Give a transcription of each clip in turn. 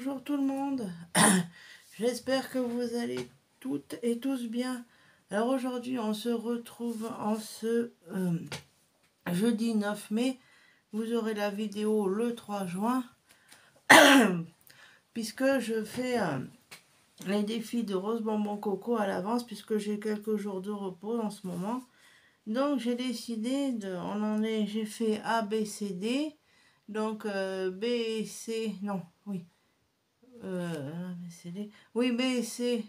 Bonjour tout le monde, j'espère que vous allez toutes et tous bien. Alors aujourd'hui on se retrouve en ce jeudi 9 mai, vous aurez la vidéo le 3 juin, puisque je fais les défis de Rose Bonbon Coco à l'avance, puisque j'ai quelques jours de repos en ce moment. Donc j'ai décidé j'ai fait A, B, C, D, donc B et C, non, oui. Oui, B et C.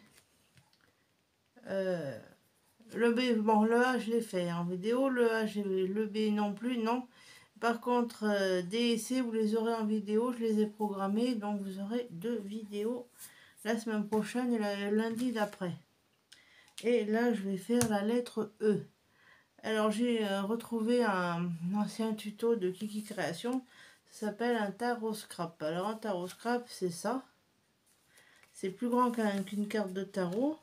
Le B, bon, le A, je l'ai fait en vidéo. Le A, le B non plus, non. Par contre, D et C, vous les aurez en vidéo. Je les ai programmés. Donc, vous aurez 2 vidéos la semaine prochaine et le lundi d'après. Et là, je vais faire la lettre E. Alors, j'ai retrouvé un ancien tuto de Kiki Création. Ça s'appelle un tarot scrap. Alors, un tarot scrap, c'est ça. C'est plus grand qu'une carte de tarot.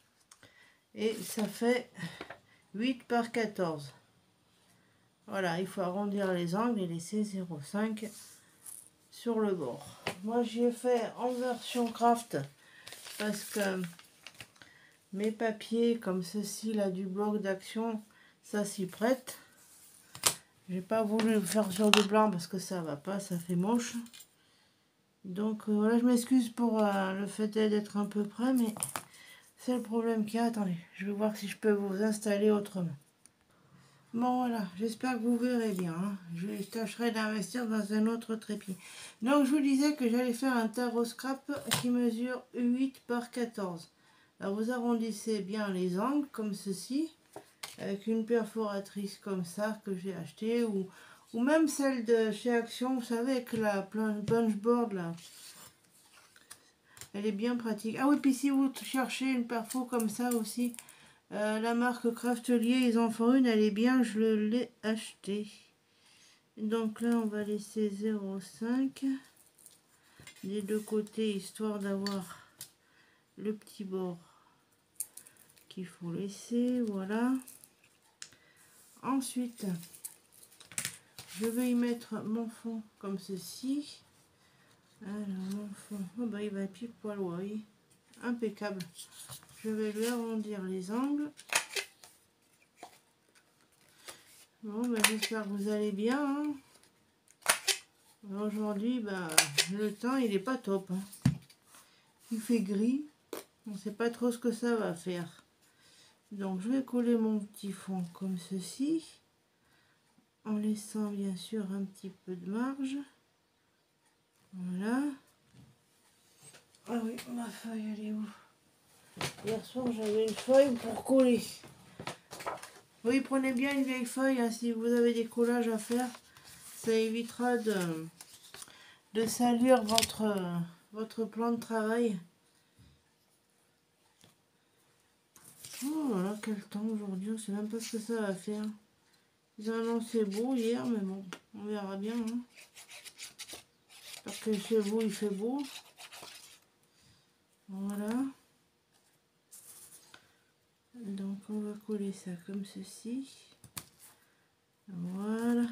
Et ça fait 8 par 14. Voilà, il faut arrondir les angles et laisser 0,5 sur le bord. Moi, j'y ai fait en version craft parce que mes papiers comme ceci là du bloc d'action, ça s'y prête. J'ai pas voulu le faire sur du blanc parce que ça va pas, ça fait moche. Donc voilà, je m'excuse pour le fait d'être un peu près, mais c'est le problème qu'il y a. Attendez, je vais voir si je peux vous installer autrement. Bon voilà, j'espère que vous verrez bien. Hein. Je tâcherai d'investir dans un autre trépied. Donc je vous disais que j'allais faire un tarot scrap qui mesure 8 par 14. Alors vous arrondissez bien les angles comme ceci, avec une perforatrice comme ça que j'ai acheté, ou même celle de chez Action, vous savez, avec la punchboard là. Elle est bien pratique. Ah oui, puis si vous cherchez une perfo comme ça aussi, la marque Craftelier, ils en font une, elle est bien, je l'ai achetée. Donc là, on va laisser 0,5 des deux côtés, histoire d'avoir le petit bord qu'il faut laisser, voilà. Ensuite, je vais y mettre mon fond comme ceci. Alors, mon fond, oh bah, il va pile poil, oui. Impeccable. Je vais lui arrondir les angles. Bon, ben, j'espère que vous allez bien. Hein. Aujourd'hui, ben, le temps, il n'est pas top. Hein. Il fait gris. On ne sait pas trop ce que ça va faire. Donc, je vais coller mon petit fond comme ceci. En laissant, bien sûr, un petit peu de marge. Voilà. Ah oui, ma feuille, elle est où? Hier soir, j'avais une feuille pour coller. Oui, prenez bien une vieille feuille, hein, si vous avez des collages à faire. Ça évitera de salir votre plan de travail. Oh là là, quel temps aujourd'hui, on ne sait même pas ce que ça va faire. Ils ont annoncé beau hier, mais bon, on verra bien. Hein. Parce que chez vous, il fait beau. Voilà. Donc, on va coller ça comme ceci. Voilà.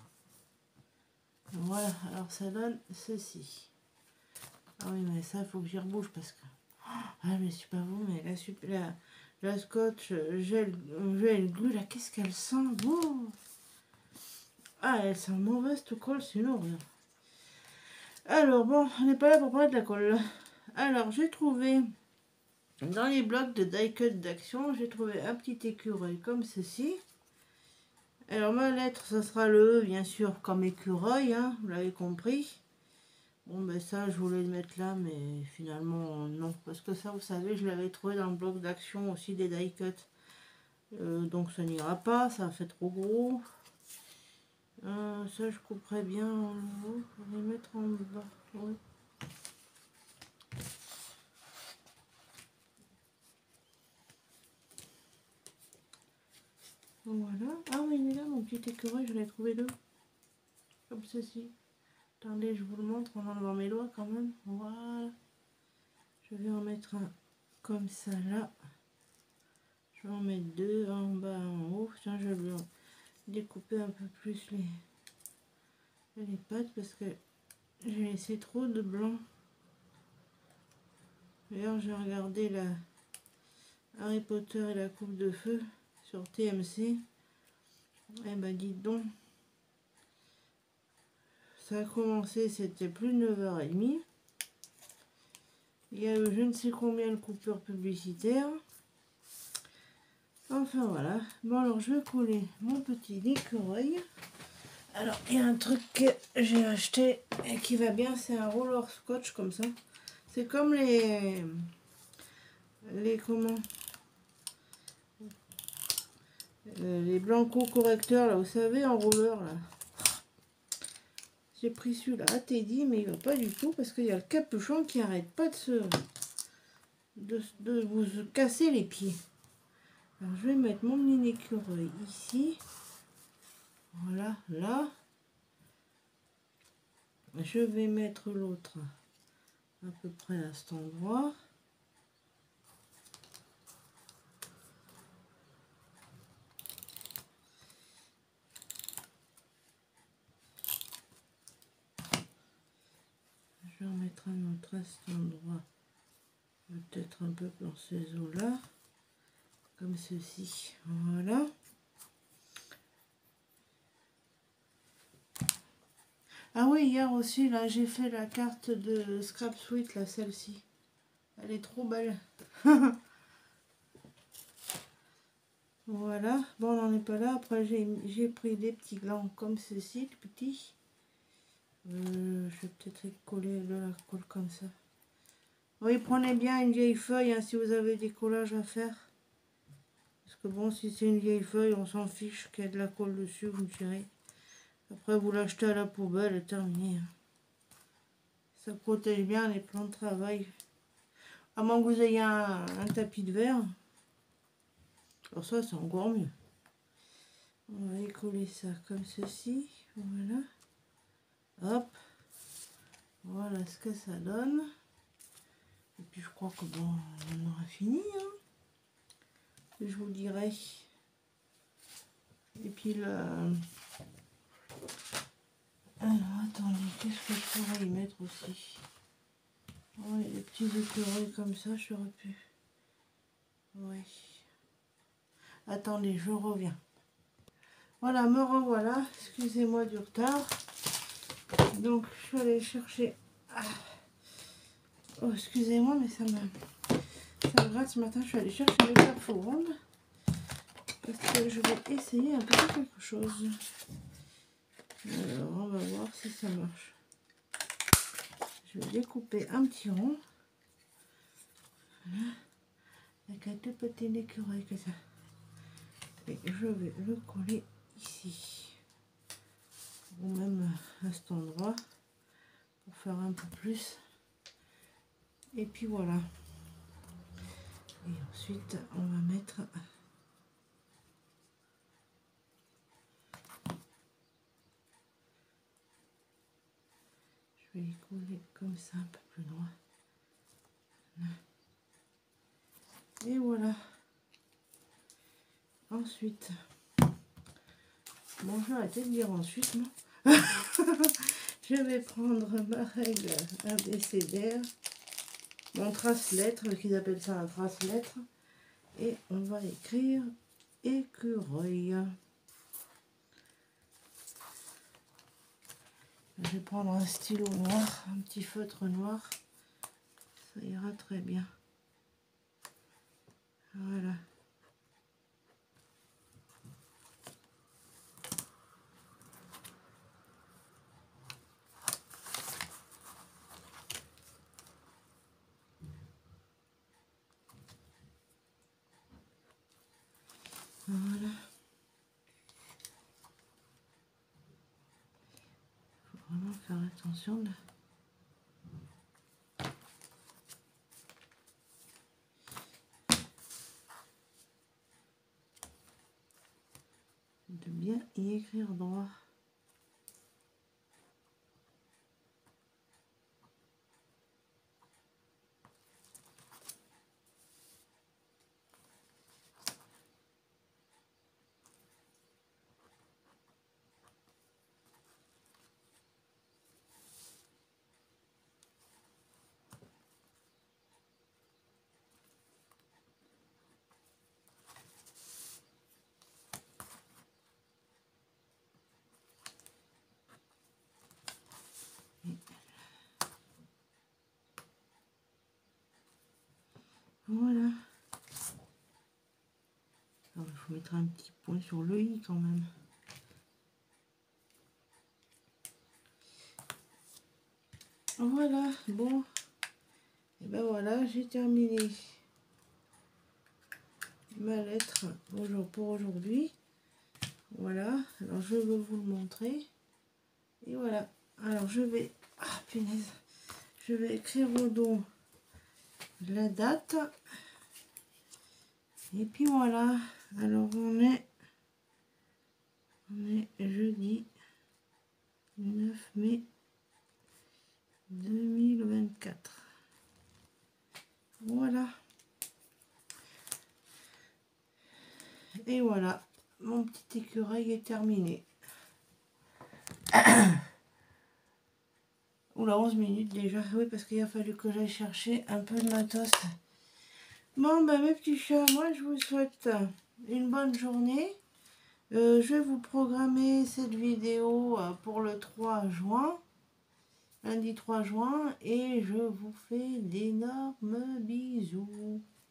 Voilà, alors ça donne ceci. Ah oui, mais ça, il faut que j'y rebouche parce que... Ah, mais c'est pas vous, mais la scotch, gel glue, là, qu'est-ce qu'elle sent? Oh, ah, elle sent mauvaise tout colle, c'est lourd. Alors, bon, on n'est pas là pour parler de la colle. Alors, j'ai trouvé, dans les blocs de die cut d'Action, j'ai trouvé un petit écureuil comme ceci. Alors, ma lettre, ça sera le E, bien sûr, comme écureuil, hein, vous l'avez compris. Bon, ben ça, je voulais le mettre là, mais finalement, non. Parce que ça, vous savez, je l'avais trouvé dans le bloc d'action aussi des die cut. Donc, ça n'ira pas, ça fait trop gros. Ça, je couperais bien en haut pour les mettre en bas. Ouais. Voilà. Ah oui, mais là, mon petit écureuil, je l'ai trouvé deux. Comme ceci. Attendez, je vous le montre en enlevant mes doigts quand même. Voilà. Je vais en mettre un comme ça là. Je vais en mettre deux, un en bas, un en haut. Tiens, je vais découper un peu plus les pattes parce que j'ai laissé trop de blanc. D'ailleurs, j'ai regardé la Harry Potter et la coupe de feu sur TMC. Eh ben, dites donc, ça a commencé, c'était plus de 9h30. Il y a eu je ne sais combien de coupures publicitaires. Enfin voilà. Bon, alors je vais coller mon petit écureuil. Alors, il y a un truc que j'ai acheté et qui va bien, c'est un roller scotch comme ça. C'est comme les comment les blanco correcteurs là, vous savez, en roller là. J'ai pris celui-là à Teddy, mais il va pas du tout parce qu'il y a le capuchon qui arrête pas de vous casser les pieds. Alors je vais mettre mon mini écureuil ici. Voilà, là. Je vais mettre l'autre à peu près à cet endroit. Je vais en mettre un autre à cet endroit. Peut-être un peu dans ces eaux-là. Comme ceci. Voilà. Ah oui, hier aussi, là, j'ai fait la carte de Scrap Suite, là, celle-ci. Elle est trop belle. Voilà. Bon, on n'en est pas là. Après, j'ai pris des petits glands comme ceci, petits. Je vais peut-être coller de la colle comme ça. Oui, prenez bien une vieille feuille hein, si vous avez des collages à faire. Parce que bon, si c'est une vieille feuille, on s'en fiche qu'il y ait de la colle dessus, vous me direz. Après, vous l'achetez à la poubelle et terminé. Ça protège bien les plans de travail. À moins que vous ayez un tapis de verre. Alors ça, c'est encore mieux. On va coller ça comme ceci. Voilà. Hop. Voilà ce que ça donne. Et puis je crois que bon, on aura fini. Hein. Et je vous dirai. Et puis là. Alors attendez, qu'est-ce que je pourrais y mettre aussi? Oui, les petits écureuils comme ça, j'aurais pu. Oui. Attendez, je reviens. Voilà, me revoilà. Excusez-moi du retard. Donc, je suis allée chercher. Ah. Oh, excusez-moi, mais ça me gratte ce matin. Je suis allée chercher le plafond parce que je vais essayer un petit quelque chose. Alors, on va voir si ça marche. Je vais découper un petit rond. Voilà. Avec un tout petit écureuil que ça. Et je vais le coller ici. Ou même à cet endroit. Pour faire un peu plus. Et puis voilà. Et ensuite, on va mettre... Je vais y coller comme ça, un peu plus loin. Et voilà. Ensuite, bon, je vais arrêter de dire ensuite, non. Je vais prendre ma règle abécédaire, mon trace-lettre, qu'ils appellent ça un trace-lettre, et on va écrire écureuil. Je vais prendre un stylo noir, un petit feutre noir, ça ira très bien. Voilà. Voilà. Il faut vraiment faire attention là. De bien y écrire droit. Voilà. Alors, il faut mettre un petit point sur le i quand même. Voilà, bon. Et ben voilà, j'ai terminé ma lettre pour aujourd'hui. Voilà, alors je vais vous le montrer. Et voilà, alors je vais... Ah, punaise. Je vais écrire au dos la date. Et puis voilà, alors on est jeudi 9 mai 2024. Voilà. Et voilà, mon petit écureuil est terminé. Oula, 11 minutes déjà. Oui, parce qu'il a fallu que j'aille chercher un peu de matos. Bon, ben mes petits chats, moi je vous souhaite une bonne journée. Je vais vous programmer cette vidéo pour le 3 juin. Lundi 3 juin. Et je vous fais d'énormes bisous.